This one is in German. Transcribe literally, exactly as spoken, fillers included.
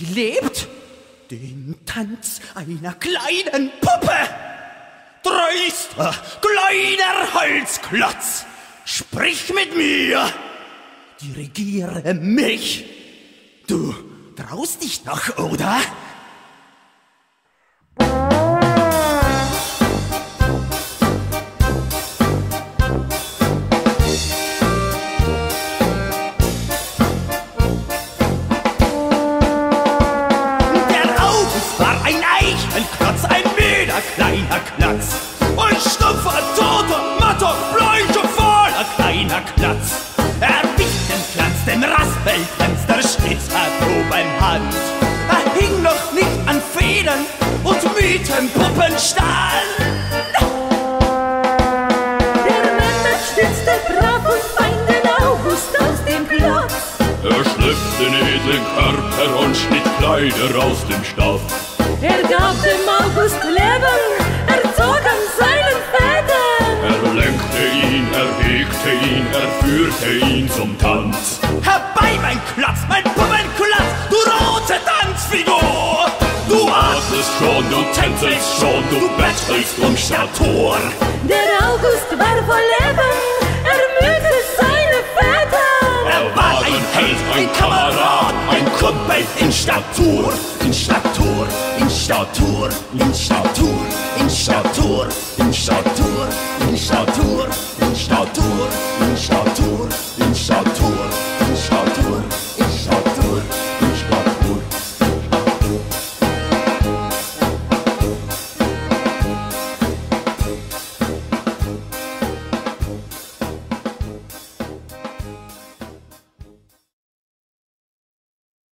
Sie lebt den Tanz einer kleinen Puppe. Dreister, kleiner Holzklotz, sprich mit mir, dirigiere mich. Du traust dich noch, oder? Klotz, ein Meter kleiner Klotz. Und stumpfer, toter, matter, bleicher, fahler kleiner Klotz. Er wicht den Glanz, den Raspeltanz der Schnitzerprobenhand. Er hing noch nicht an Federn und Mythenpuppenstahl. Der Memme stützte brav und fein den August aus dem Klotz. Er schliff den edlen Körper und schnitt Kleider aus dem Stoff. Er gab dem August Leben, er zog an seinen Fäden. Er lenkte ihn, er hegte ihn, er führte ihn zum Tanz. Herbei, mein Klotz, mein Puppenklotz, du rote Tanzfigur! Du atmest schon, du tänzelst schon, du bettelst um Statur. Der August war voll Leben, er mühte seine Fäden. Er war ein Held, ein Kamerad, ein Kumpel in Statur, in Statur, in Statur, in Statur, in Statur, in Statur, in Statur, in Statur, in Statur.